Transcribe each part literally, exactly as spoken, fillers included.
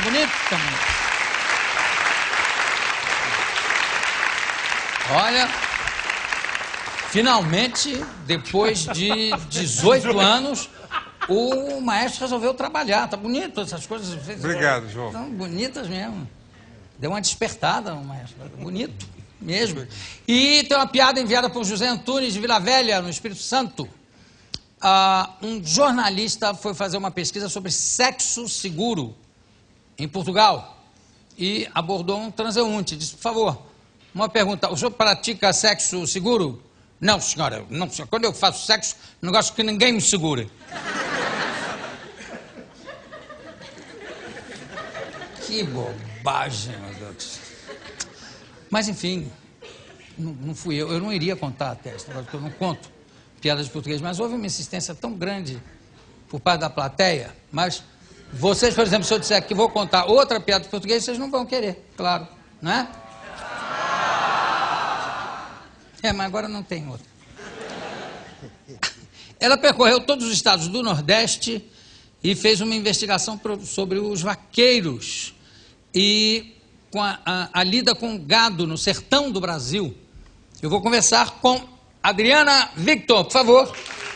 bonito? Tá bonito. Olha, finalmente, depois de dezoito anos, o maestro resolveu trabalhar. Tá bonito essas coisas. Obrigado, João. Estão bonitas mesmo. Deu uma despertada no maestro. Bonito mesmo. E tem uma piada enviada por José Antunes de Vila Velha, no Espírito Santo. Uh, um jornalista foi fazer uma pesquisa sobre sexo seguro em Portugal e abordou um transeunte. Disse, por favor, uma pergunta, o senhor pratica sexo seguro? Não, senhora, não, senhora. Quando eu faço sexo, não gosto que ninguém me segure. Que bobagem, meu Deus. Mas, enfim, não, não fui eu. Eu não iria contar a testa, porque eu não conto piadas de português. Mas houve uma insistência tão grande por parte da plateia. Mas vocês, por exemplo, se eu disser que vou contar outra piada de português, vocês não vão querer, claro, não é? É, mas agora não tem outra. Ela percorreu todos os estados do Nordeste e fez uma investigação sobre os vaqueiros e com a, a, a lida com gado no sertão do Brasil. Eu vou conversar com Adriana Victor, por favor.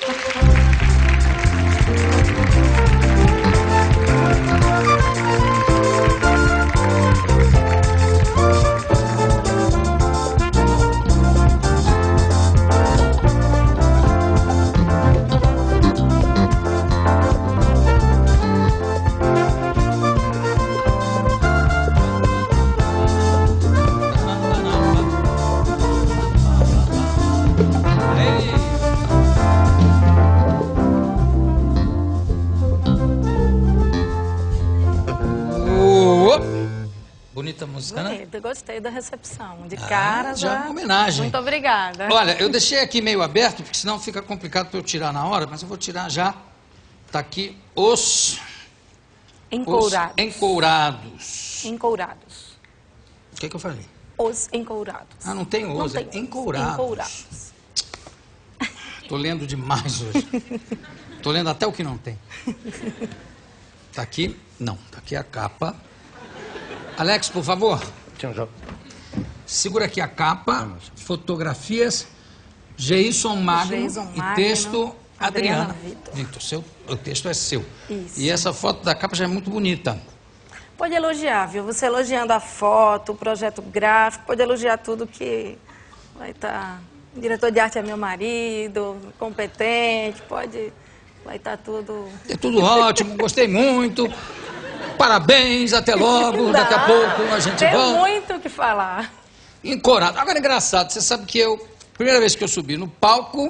Bonita música, né? Bonito, gostei da recepção. De cara, ah, já... já uma homenagem. Muito obrigada. Olha, eu deixei aqui meio aberto, porque senão fica complicado para eu tirar na hora, mas eu vou tirar já. Tá aqui os... Encourados. Os encourados. Encourados. O que é que eu falei? Os encourados. Ah, não tem os, não é tem encourados. Encourados. Tô lendo demais hoje. Tô lendo até o que não tem. Tá aqui? Não, tá aqui a capa. Alex, por favor. Segura aqui a capa, fotografias, Geison Magno Geison e Magno, texto Adriana. Adriana Victor. Victor, seu, o texto é seu. Isso. E essa foto da capa já é muito bonita. Pode elogiar, viu? Você elogiando a foto, o projeto gráfico, pode elogiar tudo que vai estar... O diretor de arte é meu marido, competente, pode... Vai estar tudo... É tudo ótimo, gostei muito. Parabéns, até logo, Não, daqui a pouco a gente tem volta. Tem muito o que falar. Encorado. Agora, engraçado, você sabe que eu, primeira vez que eu subi no palco,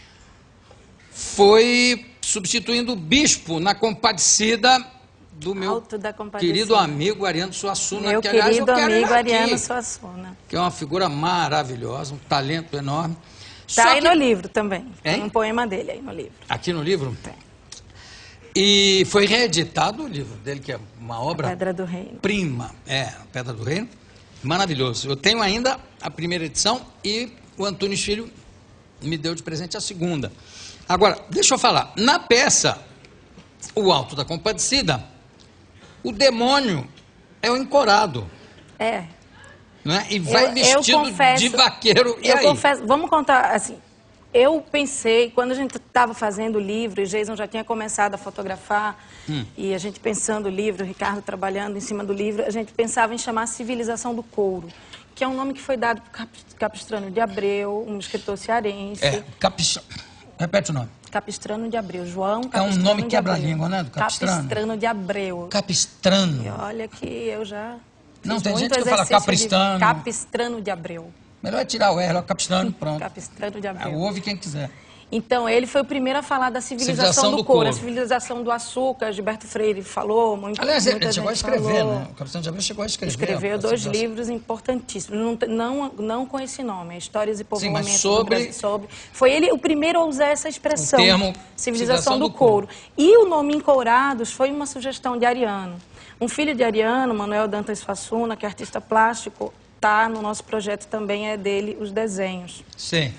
foi substituindo o bispo na Compadecida do meu Alto da Compadecida. querido amigo Ariano Suassuna. Meu que, aliás, querido eu quero amigo ele aqui, Ariano Suassuna. que é uma figura maravilhosa, um talento enorme. Está Só aí que... no livro também. Tem Hein? um poema dele aí no livro. Aqui no livro? Tem. E foi reeditado o livro dele, que é uma obra... A Pedra do Reino. Prima. É, a Pedra do Reino. Maravilhoso. Eu tenho ainda a primeira edição e o Antunes Filho me deu de presente a segunda. Agora, deixa eu falar. Na peça, O Alto da Compadecida, o demônio é o encorado. É. Né? E vai eu, vestido eu confesso, de vaqueiro. E eu aí? confesso, vamos contar assim. Eu pensei, quando a gente estava fazendo o livro, e Geison já tinha começado a fotografar, hum. e a gente pensando o livro, o Ricardo trabalhando em cima do livro, a gente pensava em chamar Civilização do Couro, que é um nome que foi dado por Capistrano de Abreu, um escritor cearense. É, Capist... Repete o nome. Capistrano de Abreu, João Capistrano. É um nome quebra-língua, né, do Capistrano? Capistrano de Abreu. Capistrano. E olha que eu já... Não, fiz tem muito gente que fala Capistrano. De Capistrano de Abreu. Melhor é tirar o R, o Capistrano, pronto. Capistrano de Abreu. É, ouve quem quiser. Então, ele foi o primeiro a falar da civilização, civilização do, do couro, couro, a civilização do açúcar. Gilberto Freire falou, muito, Aliás, muita ele chegou a escrever, falou. né? O Capistrano de Abreu chegou a escrever. Escreveu dois livros importantíssimos, não, não, não com esse nome, Histórias e Povoamento Sim, mas sobre... do Brasil. Sobre... Foi ele o primeiro a usar essa expressão, o termo civilização, civilização do, do couro. couro. E o nome Encourados foi uma sugestão de Ariano. Um filho de Ariano, Manuel Dantas Suassuna, que é artista plástico, está no nosso projeto também, é dele os desenhos. Sim.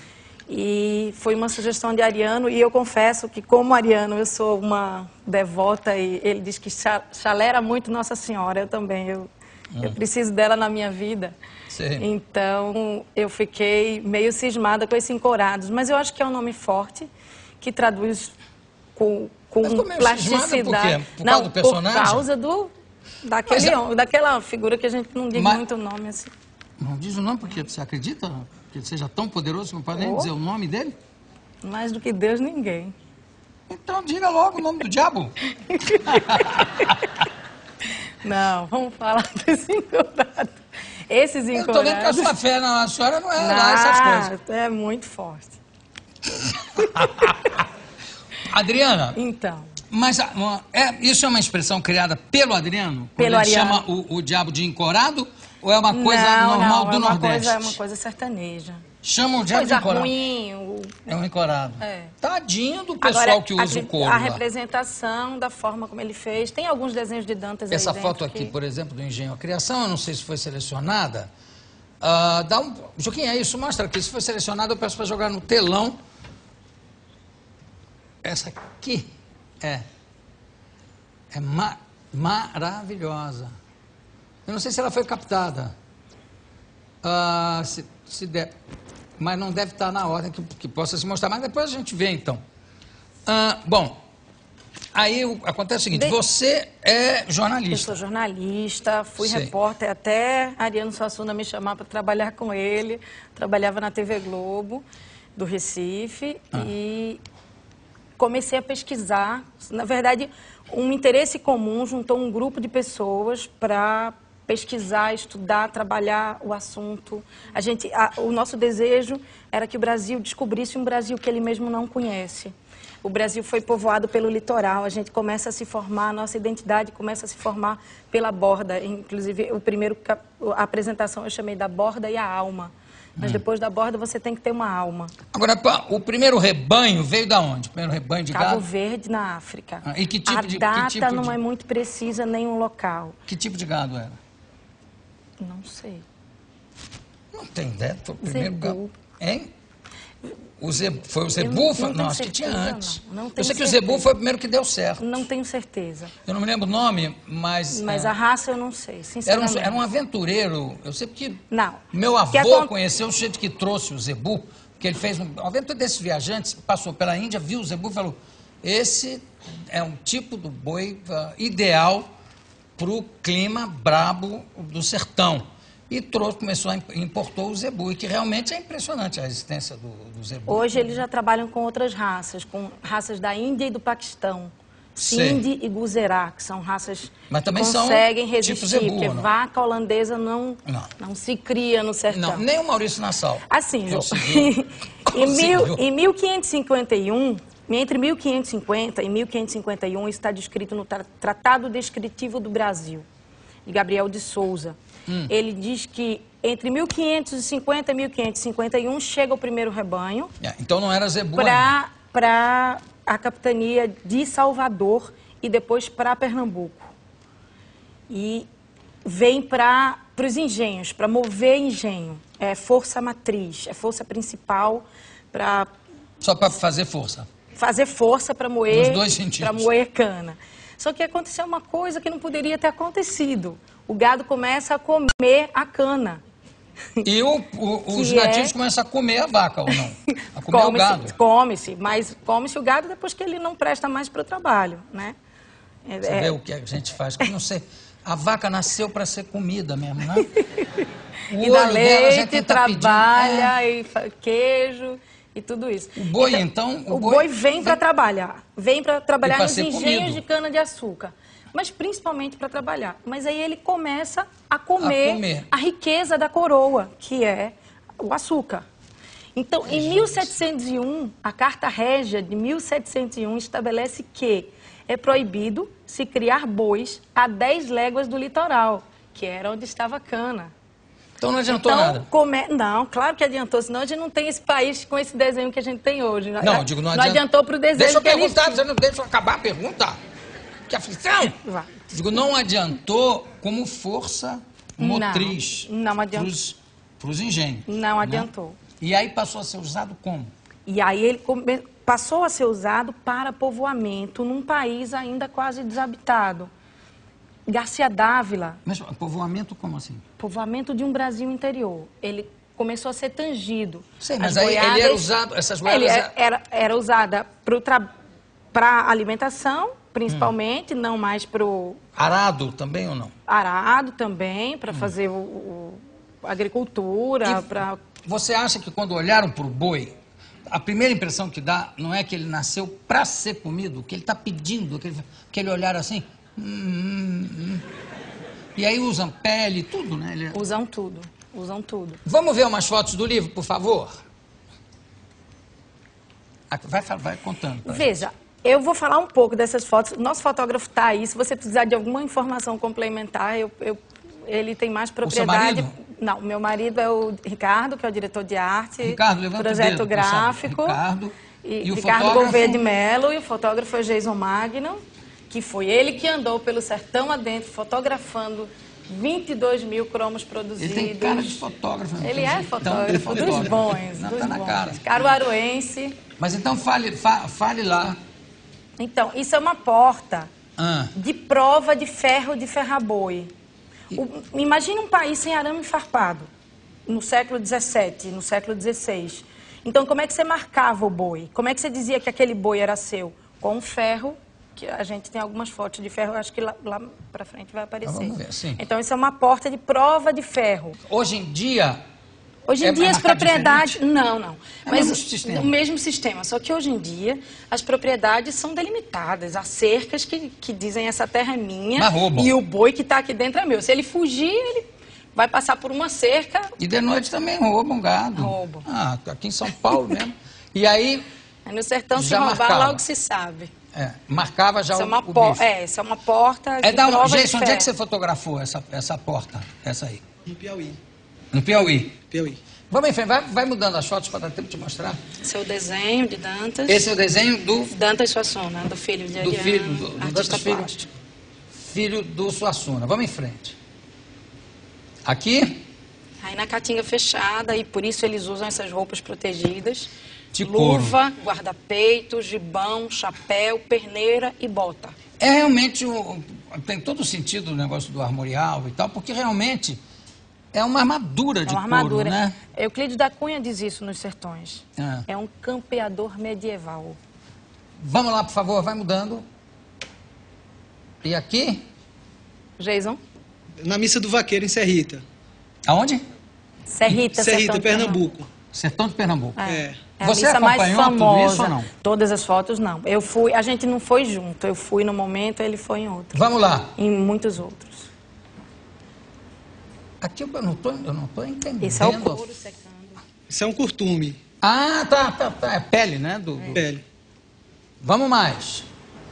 E foi uma sugestão de Ariano, e eu confesso que, como Ariano, eu sou uma devota, e ele diz que chalera muito Nossa Senhora, eu também, eu, hum. eu preciso dela na minha vida. Sim. Então, eu fiquei meio cismada com esse Encorados, mas eu acho que é um nome forte, que traduz com, com plasticidade. Por quê? Por causa não, do personagem? Por causa do, daquele, é... daquela figura que a gente não diz mas... muito o nome assim. Não diz o nome porque você acredita que ele seja tão poderoso que não pode nem oh. dizer o nome dele? Mais do que Deus, ninguém. Então diga logo o nome do diabo. Não, vamos falar desse Encorado. Esses Encorados... Eu tô vendo que a sua fé na senhora não é lá essas coisas. É muito forte. Adriana. Então. Mas é, isso é uma expressão criada pelo Adriano? Pelo Quando ele Ariano. chama o, o diabo de encorado? Ou é uma coisa não, normal não, do é uma Nordeste? Coisa, é uma coisa sertaneja. Chama o diabo coisa de encorado? ruim. O... É um encorado. É. Tadinho do pessoal Agora, que usa a, o couro. A representação da forma como ele fez. Tem alguns desenhos de Dantas aí Essa dentro foto aqui, que... por exemplo, do Engenho à Criação, eu não sei se foi selecionada. Uh, dá um... Joaquim, é isso? Mostra aqui. Se foi selecionada, eu peço para jogar no telão. Essa aqui é... É ma maravilhosa. Eu não sei se ela foi captada. Uh, se, se der, mas não deve estar na ordem que, que possa se mostrar. Mas depois a gente vê, então. Uh, bom, aí o, acontece o seguinte. De... Você é jornalista. Eu sou jornalista, fui Sim. repórter até Ariano Suassuna me chamar para trabalhar com ele. Trabalhava na T V Globo, do Recife. Ah. E comecei a pesquisar. Na verdade... Um interesse comum juntou um grupo de pessoas para pesquisar, estudar, trabalhar o assunto. A gente, a, o nosso desejo era que o Brasil descobrisse um Brasil que ele mesmo não conhece. O Brasil foi povoado pelo litoral, a gente começa a se formar, a nossa identidade começa a se formar pela borda. Inclusive, o primeiro, a apresentação eu chamei da borda e a alma. Mas depois da borda você tem que ter uma alma. Agora, o primeiro rebanho veio da onde? O primeiro rebanho de Cabo gado? Cabo Verde, na África. Ah, e que tipo a de data que tipo não de... é muito precisa, nem um local. Que tipo de gado era? Não sei. Não tem ideia, foi o primeiro Zebu. gado. Hein? O Zebu, foi o Zebu? Não, não não acho que tinha antes. Não, não eu sei que certeza. O Zebu foi o primeiro que deu certo. Não tenho certeza. Eu não me lembro o nome, mas... Mas é, a raça eu não sei, sinceramente. Era um, era um aventureiro. Eu sei porque não. meu avô que conheceu o sujeito que trouxe o Zebu, porque ele fez um, um aventura desses viajantes, passou pela Índia, viu o Zebu e falou, esse é um tipo do boi uh, ideal para o clima brabo do sertão. E trouxe, começou a importou o Zebu, e que realmente é impressionante a existência do, do Zebu. Hoje eles já trabalham com outras raças, com raças da Índia e do Paquistão. Sindhi e Guzerat, que são raças Mas também que conseguem são resistir, tipo Zebu, porque não? Vaca holandesa não, não. não se cria no sertão. Não, nem o Maurício Nassau. Assim, João, em, mil, em mil quinhentos e cinquenta e um, entre mil quinhentos e cinquenta e mil quinhentos e cinquenta e um, está descrito no Tratado Descritivo do Brasil, de Gabriel de Souza. Hum. Ele diz que entre mil quinhentos e cinquenta e mil quinhentos e cinquenta e um chega o primeiro rebanho. É, então não era Zebu para a capitania de Salvador e depois para Pernambuco. E vem para os engenhos, para mover engenho. É força matriz, é força principal para... Só para fazer força? Fazer força para moer, Nos dois sentidos. Para moer cana. Só que aconteceu uma coisa que não poderia ter acontecido. O gado começa a comer a cana. E o, o, os nativos é... começam a comer a vaca, ou não? A comer come o gado. Come-se, mas come-se o gado depois que ele não presta mais para o trabalho, né? Você é... vê o que a gente faz. Não sei, a vaca nasceu para ser comida mesmo, né? O e dá leite, trabalha, pedir... é... e queijo e tudo isso. O boi, então... então o, o boi, boi vem para trabalhar. Vem para trabalhar nos engenhos comido. de cana-de-açúcar. Mas principalmente para trabalhar. Mas aí ele começa a comer, a comer a riqueza da coroa, que é o açúcar. Então, Ai, em gente. mil setecentos e um, a Carta Régia de mil setecentos e um estabelece que é proibido se criar bois a dez léguas do litoral, que era onde estava a cana. Então não adiantou então, nada? Come... Não, claro que adiantou, senão a gente não tem esse país com esse desenho que a gente tem hoje. Não, eu digo, não, não adiantou para o desenho deixa eu que perguntar, eles... você não deixa eu acabar a pergunta. Que aflição! Vai. Digo, não adiantou como força motriz não, não adiantou. para os engenhos. Não né? adiantou. E aí passou a ser usado como? E aí ele come... passou a ser usado para povoamento num país ainda quase desabitado. Garcia Dávila... Mas povoamento como assim? Povoamento de um Brasil interior. Ele começou a ser tangido. Sim, mas aí goiadas, ele era usado, essas goiabas... Ele era, era, era usada para tra... alimentação, principalmente, hum. não mais para o... Arado também ou não? Arado também, para hum. fazer o, o, a agricultura, para... Você acha que quando olharam para o boi, a primeira impressão que dá não é que ele nasceu para ser comido, que ele está pedindo, aquele, aquele olhar assim... Hum, hum, hum. E aí usam pele, tudo, né? Ele... Usam tudo, usam tudo. Vamos ver umas fotos do livro, por favor? Vai, vai contando. Veja, gente. Eu vou falar um pouco dessas fotos. Nosso fotógrafo está aí. Se você precisar de alguma informação complementar, eu, eu, ele tem mais propriedade. O seu marido? Não, meu marido é o Ricardo, que é o diretor de arte. Ricardo, levanta projeto o dedo, gráfico. Ricardo. E, e o Ricardo fotógrafo? Gouveia de Mello, e o fotógrafo é Jason Magno, que foi ele que andou pelo sertão adentro, fotografando vinte e dois mil cromos produzidos. Ele tem cara de fotógrafo. Ele é fotógrafo, é fotógrafo, dos bons, Não, dos tá na bons. cara. Caruaruense. Mas então fale, fa, fale lá. Então, isso é uma porta ah. de prova de ferro de ferraboi. O, imagina um país sem arame farpado, no século dezessete, no século dezesseis. Então, como é que você marcava o boi? Como é que você dizia que aquele boi era seu? Com ferro, que a gente tem algumas fotos de ferro, acho que lá, lá para frente vai aparecer. Vamos ver, sim. Então, isso é uma porta de prova de ferro. Hoje em dia... Hoje em é, dia é as propriedades... diferente? Não, não. É Mas o mesmo sistema. o mesmo sistema. Só que hoje em dia as propriedades são delimitadas. Há cercas que, que dizem essa terra é minha e o boi que está aqui dentro é meu. Se ele fugir, ele vai passar por uma cerca... E de noite também roubam gado. Roubam. Ah, aqui em São Paulo mesmo. E aí... Aí no sertão, se já roubar, marcava. logo se sabe. É, marcava já Isso o, é uma o por... bife. É, isso é uma porta de é da... prova Jason, de onde é ferro. que você fotografou essa, essa porta? Essa aí? No Piauí. No Piauí? Piauí. Vamos em frente, vai, vai mudando as fotos para dar tempo de mostrar. Esse é o desenho de Dantas. Esse é o desenho do... Dantas Suassuna, do filho de do Ariano, filho, do, do artista Dantas filho, plástico. filho do Suassuna. Vamos em frente. Aqui... Aí na caatinga fechada, e por isso eles usam essas roupas protegidas. De couro. Luva, guarda-peito, gibão, chapéu, perneira e bota. É realmente, o, tem todo o sentido o negócio do armorial e tal, porque realmente é uma armadura de é uma armadura. couro, né? Euclides da Cunha diz isso nos sertões. É. É um campeador medieval. Vamos lá, por favor, vai mudando. E aqui? Jason? Na Missa do Vaqueiro, em Serrita. Aonde? Serrita, Serrita, Sertão Pernambuco. Sertão de Pernambuco. É. É. É a Você missa mais acompanhou famosa. tudo isso ou não? Todas as fotos, não. Eu fui, a gente não foi junto. Eu fui no momento, ele foi em outro. Vamos lá. Em muitos outros. Aqui eu não estou eu não tô entendendo. Esse é o couro secando. Isso é um curtume. Ah, tá, tá, tá. É pele, né? Do, do... Pele. Vamos mais.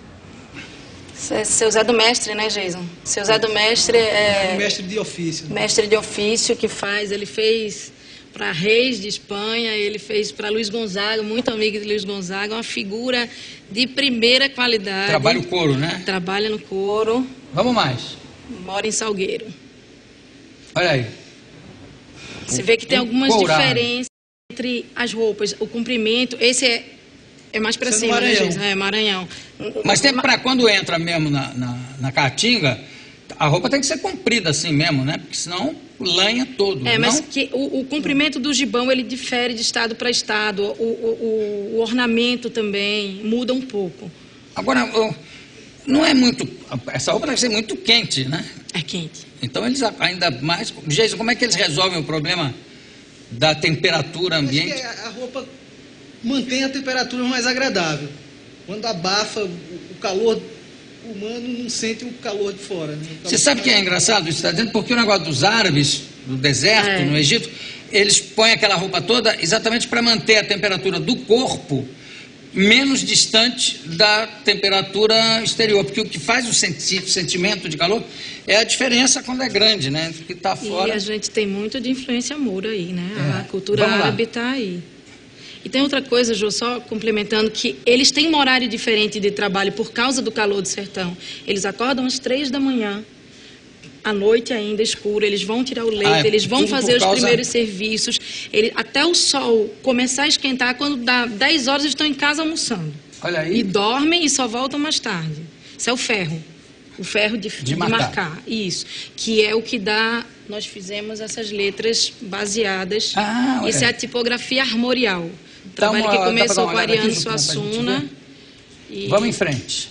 Seu Zé do Mestre, né, Jason? Seu Zé do Mestre é... Mestre de ofício. Mestre de ofício que faz, ele fez para Reis de Espanha, ele fez para Luiz Gonzaga, muito amigo de Luiz Gonzaga, uma figura de primeira qualidade. Trabalha o couro, né? Trabalha no couro. Vamos mais. Mora em Salgueiro. Olha aí. Você vê que tem Um algumas courado. diferenças entre as roupas. O comprimento, esse é, é mais para Esse é no cima, né, Maranhão. Jason? É, Maranhão. Mas tem para quando entra mesmo na, na, na caatinga, a roupa tem que ser comprida assim mesmo, né? Porque senão lanha todo, É, mas não? que o, o comprimento do gibão, ele difere de estado para estado. O, o, o ornamento também muda um pouco. Agora, o- não é muito... Essa roupa deve ser muito quente, né? É quente. Então eles a- ainda mais... Jason, como é que eles resolvem o problema da temperatura Acho que ambiente? a a roupa mantém a temperatura mais agradável. Quando abafa, o o calor humano não sente o calor de fora. Né? O calor Você sabe que é engraçado isso que está dizendo? Porque o negócio dos árabes, do deserto, É. no Egito, eles põem aquela roupa toda exatamente para manter a temperatura do corpo menos distante da temperatura exterior. Porque o que faz o senti- sentimento de calor é a diferença quando é grande, né? Entre o que está fora. E a gente tem muito de influência moura aí, né? É. A cultura Vamos lá. árabe está aí. E tem outra coisa, Jô, só complementando, que eles têm um horário diferente de trabalho por causa do calor do sertão. Eles acordam às três da manhã, à noite ainda, escuro, eles vão tirar o leite, Ah, é eles vão tudo fazer por os causa- primeiros serviços, ele, até o sol começar a esquentar, quando dá dez horas eles estão em casa almoçando. Olha aí. E dormem e só voltam mais tarde. Isso é o ferro. O ferro de, de marcar. marcar. Isso. Que é o que dá... Nós fizemos essas letras baseadas. Ah, olha. Isso é a tipografia armorial. Dá Trabalho uma- que dá pra começou dar uma com a olhada aqui, Ariane Ju, pra gente Suassuna. ver? E... Vamos em frente.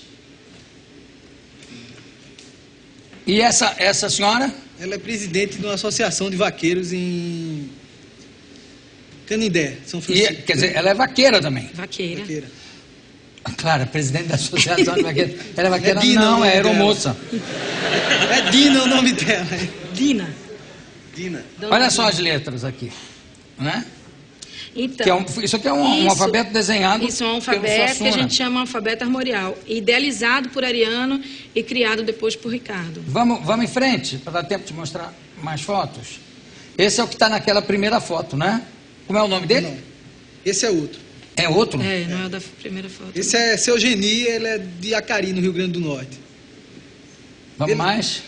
E essa, essa senhora? Ela é presidente de uma associação de vaqueiros em Canindé, São E, Francisco. quer dizer, ela é vaqueira também. Vaqueira. Vaqueira. Claro, presidente da associação de vaqueiros. Ela é vaqueira? É Dina o não, nome é aeromoça. É Dina o nome dela. é. Dina. Dina. Dona Olha Dina. só as letras aqui. Né? Então, Que é um, isso aqui é um, um isso- alfabeto desenhado Isso é um pelo alfabeto que a Suassuna. gente chama alfabeto armorial. Idealizado por Ariano e criado depois por Ricardo. Vamos, vamos em frente, para dar tempo de mostrar mais fotos. Esse é o que está naquela primeira foto, né? Como é o nome dele? Não. Esse é outro. É outro? É, não é o da primeira foto. Esse é Seu Geni, ele é de Acari, no Rio Grande do Norte. Vamos Ele- mais?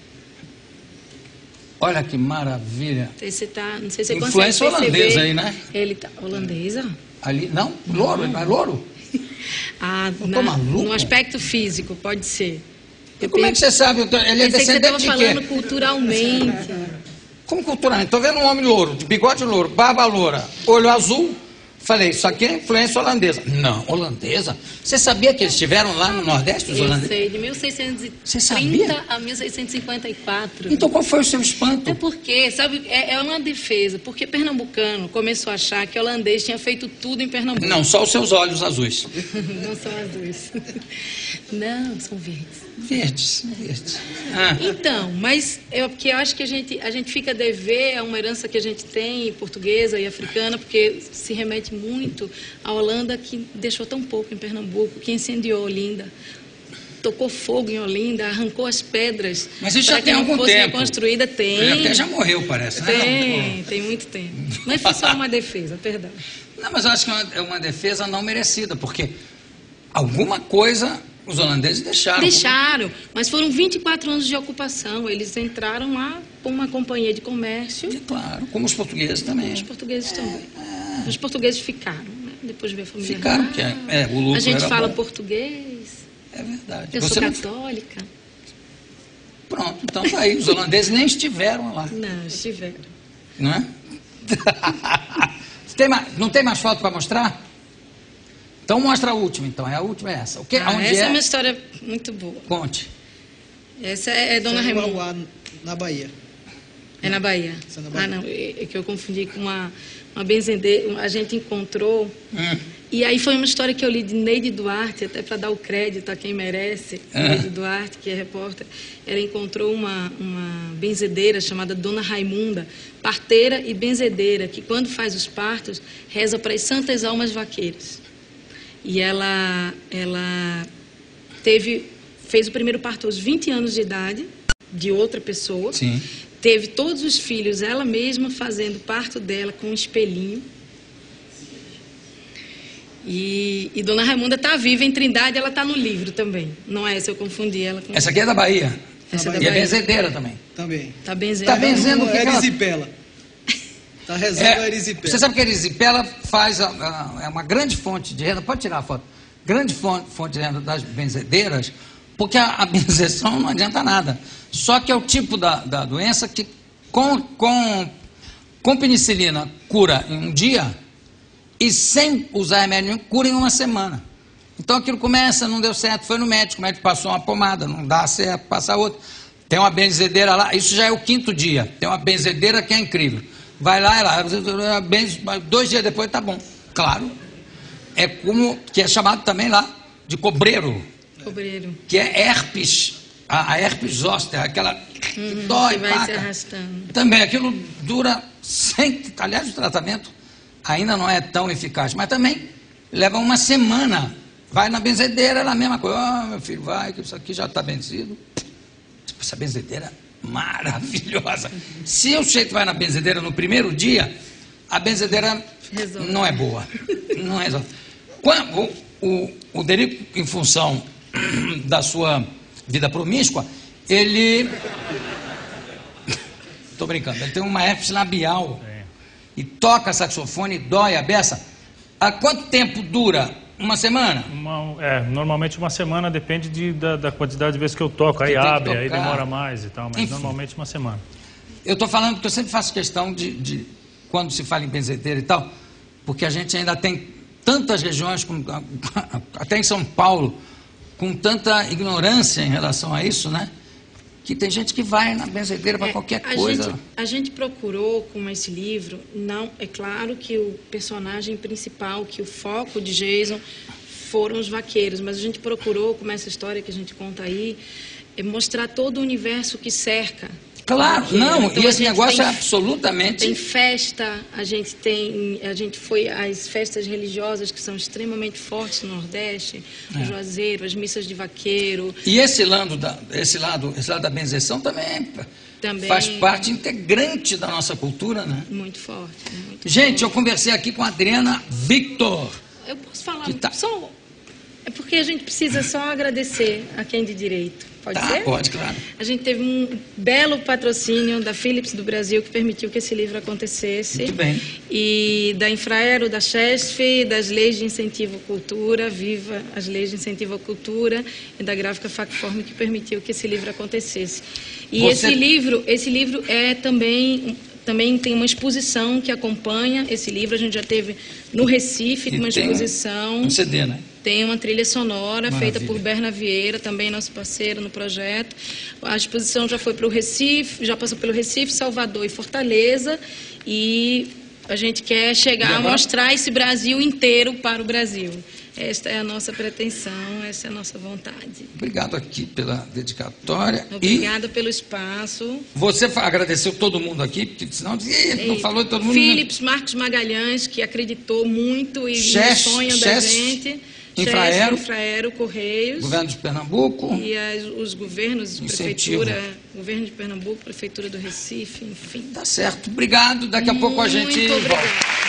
Olha que maravilha. Esse tá, não sei se você Influência consegue perceber. holandesa aí, né? Ele tá holandesa? Ali, não? Louro, ele não é louro? Ah, Eu tô na- maluco? no aspecto físico, pode ser. E como é que você sabe? Ele é Pensei que você descendente estava de falando quê? culturalmente. Como culturalmente? Estou vendo um homem louro, de bigode louro, barba loura, olho azul. Falei, isso aqui é influência holandesa. Não, holandesa? Você sabia que eles estiveram lá no Nordeste, os Eu holandeses? sei, de mil seiscentos e Você trinta sabia? a mil seiscentos e cinquenta e quatro. Então qual foi o seu espanto? É porque, sabe, é, é uma defesa, porque pernambucano começou a achar que holandês tinha feito tudo em Pernambuco. Não, só os seus olhos azuis. Não são azuis. Não, são verdes. Verdes, verdes. Ah, Então, mas é porque eu acho que a gente, a gente fica a dever a uma herança que a gente tem, portuguesa e africana, porque se remete muito à Holanda, que deixou tão pouco em Pernambuco, que incendiou Olinda, tocou fogo em Olinda, arrancou as pedras. Mas isso para já que tem não algum fosse tempo. reconstruída. Tem. ele até já morreu, parece, né? Tem, tem muito tempo. Mas foi só uma defesa, perdão. Não, mas eu acho que é uma, é uma defesa não merecida, porque alguma coisa os holandeses deixaram. Deixaram, mas foram vinte e quatro anos de ocupação. Eles entraram lá com uma companhia de comércio. E, claro, como os portugueses também. Os portugueses também. Os portugueses ficaram, né? Depois veio a família Ficaram, real. porque é, é, o lucro A gente era fala bom. português. É verdade. Eu Você sou não... católica. Pronto, então tá aí. Os holandeses nem estiveram lá, Não, estiveram. não é? tem mais, não tem mais foto para mostrar? Então mostra a última, então. É a última é essa. O que, Ah, onde essa é? é? uma história muito boa. Conte. Essa é, é Dona Essa é em Raimunda. Uauá, na Bahia. É na Bahia. Essa é na Bahia. Ah, não. É é que eu confundi com uma, uma benzedeira. A gente encontrou. Hum. E aí foi uma história que eu li de Neide Duarte, até para dar o crédito a quem merece. Ah. Neide Duarte, que é repórter, ela encontrou uma, uma benzedeira chamada Dona Raimunda, parteira e benzedeira, que quando faz os partos, reza para as santas almas vaqueiras. E ela, ela teve, fez o primeiro parto aos vinte anos de idade, de outra pessoa. Sim. Teve todos os filhos, ela mesma fazendo parto dela com um espelhinho. E, e Dona Raimunda está viva em Trindade, ela está no livro também. Não é essa, eu confundi ela com... Essa aqui é da Bahia. Essa é da E é Bahia. benzedeira também. Também. Tá benzendo. Tá benzendo o que é que ela- erisipela. Tá rezando a erisipela. Você sabe que a erisipela faz a, a, é uma grande fonte de renda, pode tirar a foto, grande fonte, fonte de renda das benzedeiras, porque a, a benzeção não adianta nada. Só que é o tipo da, da doença que com, com, com penicilina cura em um dia e sem usar remédio nenhum cura em uma semana. Então aquilo começa, não deu certo, foi no médico, o médico passou uma pomada, não dá certo, passa outra. Tem uma benzedeira lá, isso já é o quinto dia, tem uma benzedeira que é incrível. Vai lá, é lá, dois dias depois tá bom. Claro, é como, que é chamado também lá de cobreiro, Cobreiro. que é herpes, a, a herpes zoster, aquela que Uhum, dói, que vai paca. se arrastando. Também, aquilo dura sem, aliás, o tratamento ainda não é tão eficaz, mas também leva uma semana. Vai na benzedeira, é a mesma coisa. Ah, meu filho, vai, que isso aqui já está benzido. Essa benzedeira maravilhosa. Se o sujeito vai na benzedeira no primeiro dia, a benzedeira Resolve. não é boa. Não resolve. Quando o, o, o Derico, em função da sua vida promíscua, ele Tô brincando. Ele tem uma herpes labial. É. E toca saxofone, dói a beça. Há quanto tempo dura? Uma semana? Uma, é, normalmente uma semana, depende de, da, da quantidade de vezes que eu toco. Aí tem que abre, aí tocar. demora mais e tal, mas Enfim. normalmente uma semana. Eu estou falando porque eu sempre faço questão de, de, quando se fala em benzedeira e tal, porque a gente ainda tem tantas regiões, com, até em São Paulo, com tanta ignorância em relação a isso, né? Que tem gente que vai na benzedeira para É, qualquer a coisa. Gente, a gente procurou com esse livro, não, é claro que o personagem principal, que o foco de Jason foram os vaqueiros, mas a gente procurou, como essa história que a gente conta aí, é mostrar todo o universo que cerca. Claro, Vaqueiro. não, Então, e a esse gente negócio tem- é absolutamente... Tem festa, a gente tem, a gente foi às festas religiosas que são extremamente fortes no Nordeste, o juazeiro, as missas de vaqueiro. E esse lado, da, esse, lado, esse lado da benzeção também, Também- faz parte integrante da nossa cultura, né? Muito forte. Muito Gente, eu forte. conversei aqui com a Adriana Victor. Eu posso falar Que tá- só... É porque a gente precisa só agradecer a quem de direito. Pode Tá, ser? pode, claro. A gente teve um belo patrocínio da Philips do Brasil que permitiu que esse livro acontecesse. Muito bem. E da Infraero, da Chesf, das leis de incentivo à cultura, viva as leis de incentivo à cultura, e da Gráfica Facform que permitiu que esse livro acontecesse. E Você- esse livro, esse livro é também... Também tem uma exposição que acompanha esse livro. A gente já teve no Recife E uma tem exposição. Um C D, né? Tem uma trilha sonora Maravilha. feita por Berna Vieira, também nosso parceiro no projeto. A exposição já foi para o Recife, já passou pelo Recife, Salvador e Fortaleza. E a gente quer E chegar a agora? mostrar esse Brasil inteiro para o Brasil. Esta é a nossa pretensão, essa é a nossa vontade. Obrigado aqui pela dedicatória. Obrigada pelo espaço. E você fa- agradeceu todo mundo aqui, porque senão Ih, não E falou de todo mundo. Philips, Marcos Magalhães, que acreditou muito e Chess- no sonho da Chess, gente. Infraero. Chess, Infraero, Correios. Governo de Pernambuco. E as, os governos, Incentivo. prefeitura, governo de Pernambuco, prefeitura do Recife, enfim. Tá certo. Obrigado. Daqui a pouco a gente Muito volta. obrigada.